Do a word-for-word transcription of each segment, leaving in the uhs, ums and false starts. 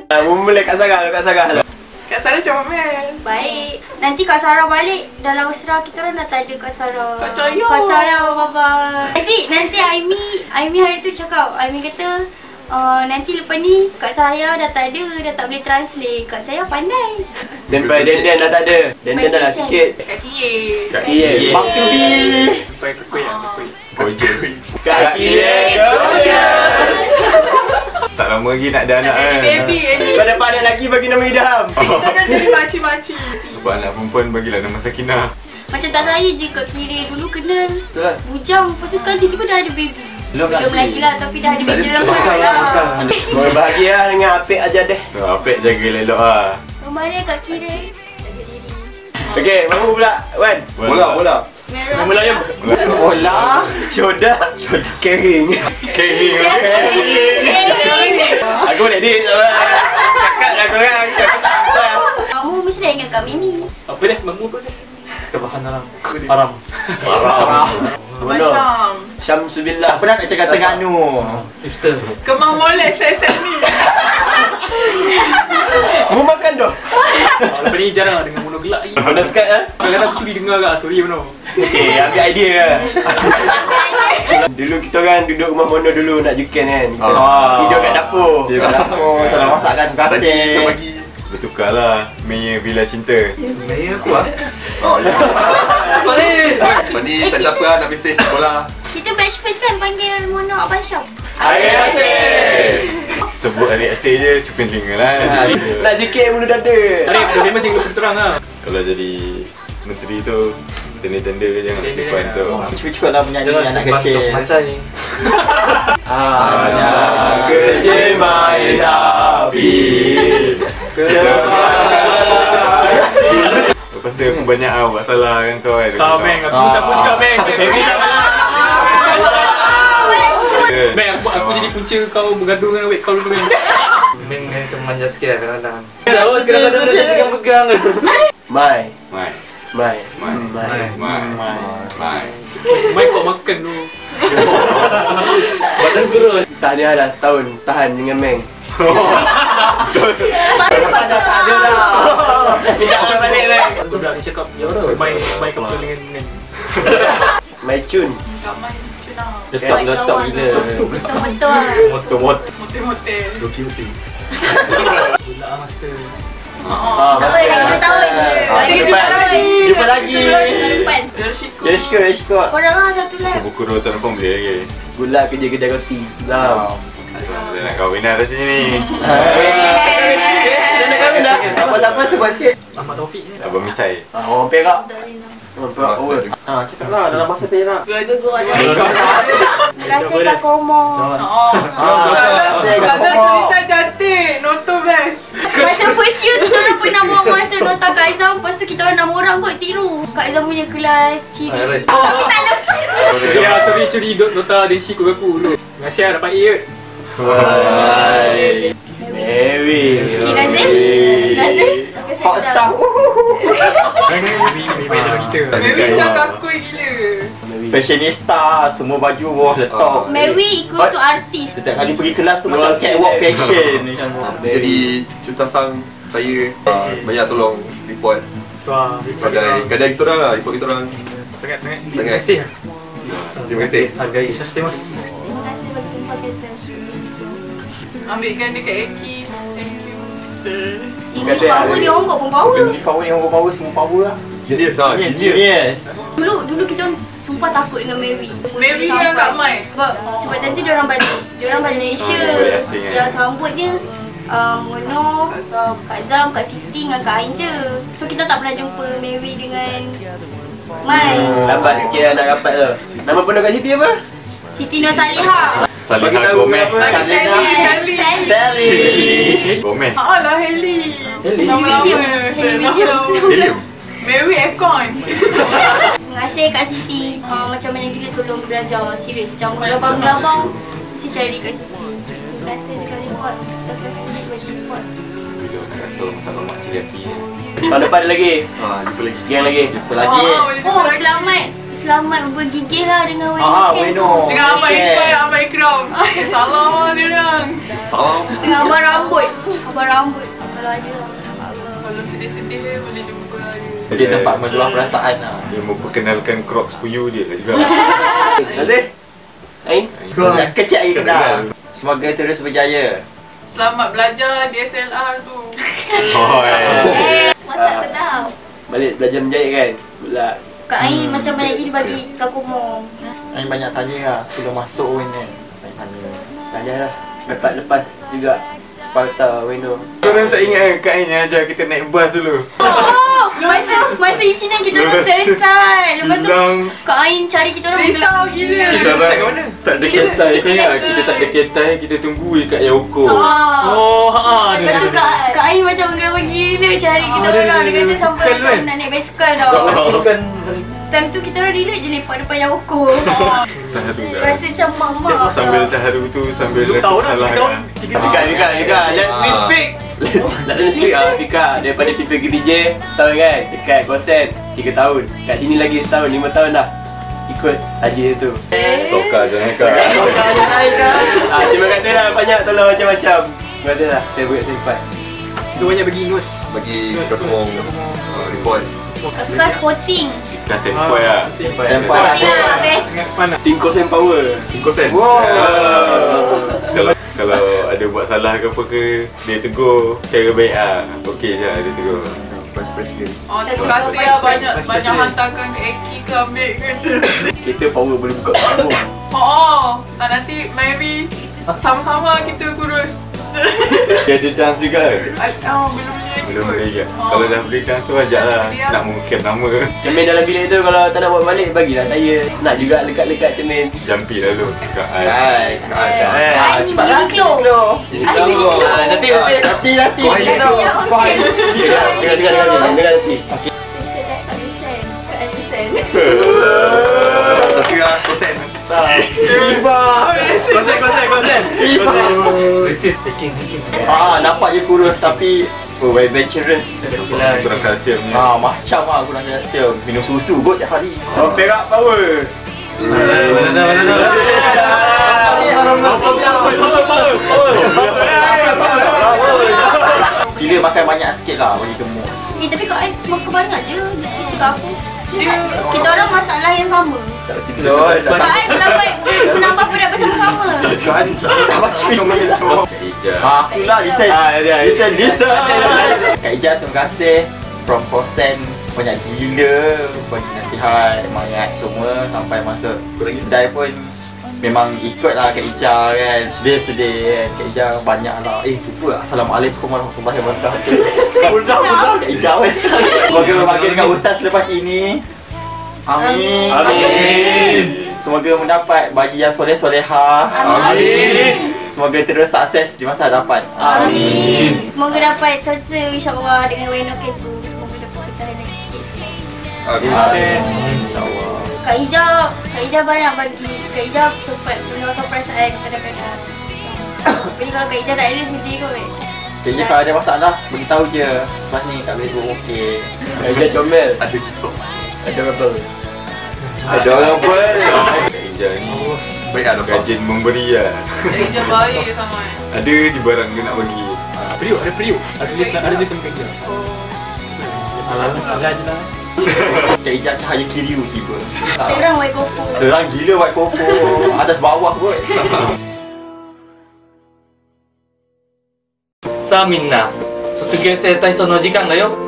Mula Kak Sarah, Kak Sarah. Kak Sarah macam mana? Baik. Nanti Kak Sarah balik dalam Usra kita orang dah tak ada Kak Sarah. Tak percaya. Tak percaya, bye-bye. Nanti nanti Aimi, Aimi hari tu cakap, Aimi kata uh, nanti lepas ni Kak Cahaya dah tak ada, dah tak boleh translate. Kak Cahaya pandai. Dan pada Denden dah tak ada. Denden dah lah sikit. Kak Kie. Kak Kie. Pakai di. Pakai kekui lah, kekui. Gorgeous. Kak Kie. Gorgeous. Tak lama lagi nak ada anak Nak kan. jadi baby ni. Kau dapat anak lelaki bagi nama Idham. Kita nak jadi makcik-makcik. Sebab anak perempuan bagilah nama Sakinah. Macam tak saya je Kak Kira dulu kenal Betul lah. bujang. Lepas tu sekarang tiba-tiba dah ada baby. Belum Belum lagi. lagi lah tapi dah ada baby dalam Bakal perut lah, bakal. lah. Moga bahagia lah dengan Apik aja deh. So, Apek jaga elok lah. Kemarin Kak Kira. Okey, bangun pula. Wan. Bola, bola. Merah. Bola yang bola, Shoda, Shoda kering. Kering lah. Kering. Aku boleh dit. Cakap lah korang. Kamu mesti dah ingat Kak Mimi. Apa dah? Bangun apa dah? Sekebahan haram. Haram. Parah. Macam. Syamsubillah. Apa nak cakap Terengganu? Hipster. Kemang molek set-set ni. Mu makan dah. Lepas ni jarang lah dengan mono gelak lagi. Mana sekat ah? Kadang-kadang aku curi dengar kak, sorry Mono. Okey, ambil idea ke? Dulu kita orang duduk rumah Mono dulu nak juken kan. Kita Ah. tidur kat dapur. Dia kat dapur, tak nak masakkan Tadi kita kasih. bagi. Bertukar lah. Maya Villa Cinta. Maya aku lah. Oh, ya. Apa ni? Lepas ni tak siapa lah nak message sekolah. Kita batch first kan panggil Mono Abang Syam. Hari asyik. Sebut hari asyik je, cukup dengar lah. Nak zikir mulu dada. Tarik, dia memang single terang lah. Kalau jadi menteri tu, tenda-tenda je jangan Tenda simpan jangan. tu. Cukup-cukup lah menyanyi anak kecil. Macam ni. Anak kecil main api. Lepas tu aku banyak lah buat salah dengan kau kan. Tak, Beng. Aku siapa juga, Beng. Beng, aku, aku jadi punca kau bergaduh dengan wake call dulu, Beng. Beng macam manja sikit lah kadang-kadang. Kadang-kadang dia pegang-pegang. Mai, Mai, mai, mai, mai. mai, mai. Mai kau makan dulu. Badan kurus. Tahniah dah setahun tahan dengan Meng. Lepas dah tak ada dah. Tidak apa balik Meng. Budak ni cakap, ya Mai, Mai couple dengan Neng. Mai Chun. Kak Mai Cina. Letak-letak gila. Betul-betul lah. Motor-motor. Motel-motel. Doki-doki. Gula lah master. Ah, Tak apa, lagi dua tahun je. Ah, Lagi jumpa dua lagi. tahun. Jumpa lagi. Tahun depan. Yoshiko. Jadi syukur, jadi syukur. Korang lah satu lap. Buku dua tahun pun boleh lagi. Gula kerja kedai roti. Nah. Dia nak kahwin dah kat sini ni. Dah nak kahwin dah. Apa-apa sebut sikit. Ahmad Taufik ni. Abang Misai. Ah, orang Perak. Orang Perak. Oh. Ha, cakap lah dalam bahasa Perak. Gugur ada. Terima kasih Kak Komo. Oh. Ah, saya kat Kakak Komo. cerita cantik. Noto best. Masa first year kita orang pernah buang masa nota Kak Aizam. Lepas tu kita orang enam orang kot tiru. Kak Aizam punya kelas ciri. Tapi tak lepas. Ya, sorry curi dot nota Densi ku aku dulu. Terima kasih lah dapat A kot. Hai. Mary. Okay, Nazir. Nazir. Hot stuff. Lebih baik daripada kita. Baby macam kakui gila. Fashionista, semua baju bawah letak. Mary equals to artis. Setiap kali pergi kelas tu macam catwalk fashion macam tu. Jadi cutasang saya uh, banyak tolong report Tuah. kedai kedai kita orang lah, report kita orang. Sangat-sangat. Sangat. Terima kasih. Terima kasih. Hargai. Terima kasih. Terima kasih bagi tempat kita. Ambilkan dekat Eki. Thank you. English power ni orang kot pun power. English power ni orang power semua power lah. Genius lah, Yes, genius. yes. Dulu dulu kita orang sumpah takut dengan Mary. Mary dengan Kak Mai. Sebab sebab nanti dia orang balik. Dia orang balik Malaysia. Oh, balik asing kan? Yang sambutnya um, Mono, Kak Zam, Kak Siti dengan Kak Ain je. So kita tak pernah jumpa Mary dengan Mai. Lambat sikit lah nak rapat tu. Nama penuh kat Siti apa? Siti Nur Salihah. Salihah Gomez. Bagi Sally, Sally. Sally. Gomez. Ah lah, Hailey. Hailey Nama William. lama. Hailey Nama William. lama. William. Mary Ekon. Terima kasih Kak Siti. Uh, macam mana gila tolong belajar serius. Macam gelabang-gelabang mesti cari Kak Siti. Terima kasih dekat report. Terima kasih bagi report. Bila nak rasa masalah mak cili hati. Tahun depan ada lagi. Ah, jumpa lagi. Yang lagi. Jumpa lagi. Oh, selamat. Selamat bergigih lah dengan Ah, Wayne Wayno. tu. Dengan Abang Iqbal, Abang Ikram. Salam lah dia orang. Salam. Dengan abang rambut. Abang Jumpa rambut kalau ada. Kalau sedih-sedih boleh jumpa dia. Dia tempat meluah perasaan lah. Dia memperkenalkan Crocs puyu dia lah juga. Nanti? Ain? Yang kecil lagi kenal. Semoga terus berjaya. Selamat belajar D S L R tu. Oh, Eh, masak sedap. Balik belajar menjahit kan? Pula. Kak Ain macam mana lagi dibagi kat kumur? Yang banyak tanya lah sebelum masuk pun kan. Banyak tanya. Tanya lah. Dapat lepas juga. Sparta, Wendo. Korang tak ingat ke Kak Ain yang ajar kita naik bas dulu? Oh! Masa masa icinan kita orang selesai. Lepas tu Hilang. Kak Ain cari kita orang Risau gila. Kita orang tak ada kereta. Kau ingat tak? Kita tak ada kereta, kita tunggu dekat Yoko. Ah. Oh, haa. Lepas tu Kak, Kak Ain macam berapa gila cari kita orang. Dia kata sampai Bukan macam kan? nak naik basikal tau. Bukan. Time tu kita orang relax je lepak depan Yoko. Taharu dah. Rasa macam mak-mak. Sambil taharu tu, sambil Lu rasa tahu dah, salah kita kan. Fika, Fika, Fika. Let me speak. Let me speak ah, Fika. Daripada P P K D J, setahun kan? Dekat konsen, tiga tahun. Kat sini lagi setahun, lima tahun dah. Ikut haji tu. Stokar jangan kau. Ah, terima kasih lah banyak tolong macam-macam. Terima kasih lah. Saya buat sempat. Dia banyak bagi notes. Bagi kita semua uh, report. Kelas voting. Kelas sempoi lah. Sempoi. Voting lah best. Mana? Team Kosen Power. Tingkau sen. Wow. Kalau kalau ada buat salah ke apa ke, dia tegur cara baik ah. Okey je dia tegur. Vice President. Oh, terima kasih lah banyak banyak hantarkan ke Eki ke ambil kerja. Kita Power boleh buka kampung. Oh, ah, nanti maybe sama-sama kita kurus. Dia ada chance juga ke? Ah, oh, belum ni. Belum lagi. Oh. Kalau dah beri chance tu ajaklah. Nak mengukir nama. Cermin dalam bilik tu kalau tak nak buat balik, bagilah saya. Nak juga lekat-lekat cermin. Jampi lalu. Kak Ai. Hai. Eh, Ain cepatlah. Uniqlo. Ain Uniqlo. Ah, nanti nanti Nanti nanti. Kau ingat tau. Kau ingat. Dengar dengar dengar dengar nanti. Cakap Kak Yusen. Kak Yusen. Satu lah, kosen. Iba. Konsen konsen konsen. Resist taking taking. Ah, nampak je kurus tapi oh, adventurous. Kurang kalsium ni. Ah, macam lah kurang kalsium. Minum susu kot tiap hari. Oh, Perak Power. Mana dah, mana dah. Sila makan banyak sikit lah bagi gemuk. Eh tapi Kak Ain makan banyak je. Dia cerita kat aku. Kita orang masalah yang sama. Kak Ain selalu menambah berat bersama-sama. Tak baca semua. Ija. Ah, aku lah listen. Ah, dia Listen, listen. Kak Ija, terima kasih. From Kosen banyak gila bagi nasihat, semangat semua sampai masuk kedai pun memang ikutlah Kak Ija kan. Sedih-sedih kan. Kak Ija banyak lah. Eh, lupa. Assalamualaikum warahmatullahi wabarakatuh. Mudah-mudah Kak Ija kan. Semoga berbagi dengan Ustaz selepas ini. Amin. Amin. Semoga mendapat bagi yang soleh-solehah. Amin. Semoga terus sukses di masa hadapan. Amin. Semoga dapat selesa insya-Allah dengan Weno K two. Semoga dapat pecahan lagi sikit. Amin. InsyaAllah. Kak Ija, Kak Ija banyak bagi. Kak Ija tempat meluahkan perasaan kadang-kadang. Jadi kalau Kak Ija tak ada sedih kot. Kak Ija kalau ada masalah, beritahu je. Lepas ni tak boleh buat okey. Dia comel. Ada gitu. Ada apa? Ada orang pun. Kak Ija ni Baik lah, doktor. rajin memberi lah. Dia baik sangat. Ada je barang dia nak bagi. Periuk, ada periuk. Ada list ada list tempat dia. Alah, alah je lah. Kak Ija cahaya kiriu tiba. Terang white coco. Terang gila white coco. Atas bawah kot. Saみんな卒業生体操の時間だよ。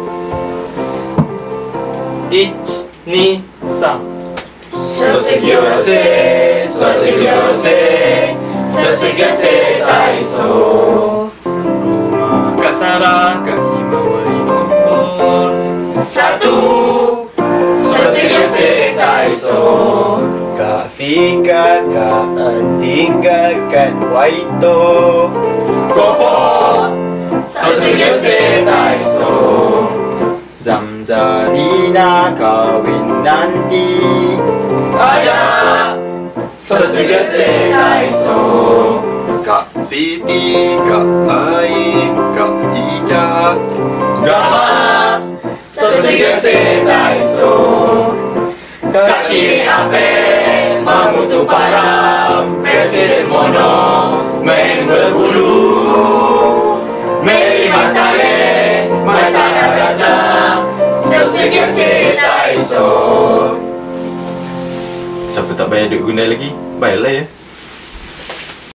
いち、に、さん。卒業生、卒業生、卒業生体操。Rumah Kasara kaki bawah hidung. Satu,卒業生体操。 Kak Fika, Kak An tinggalkan Waito. Gopo, 卒業生体操。 Zamzarina kawin nanti. Aja, 卒業生体操。 Kak Siti, Kak Ain, Kak Ija. Gama, 卒業生体操。Kaki ape, mamutu param, presiden mono, main berbulu, Mary Siapa tak bayar duit Hyundai lagi, bayarlah ya.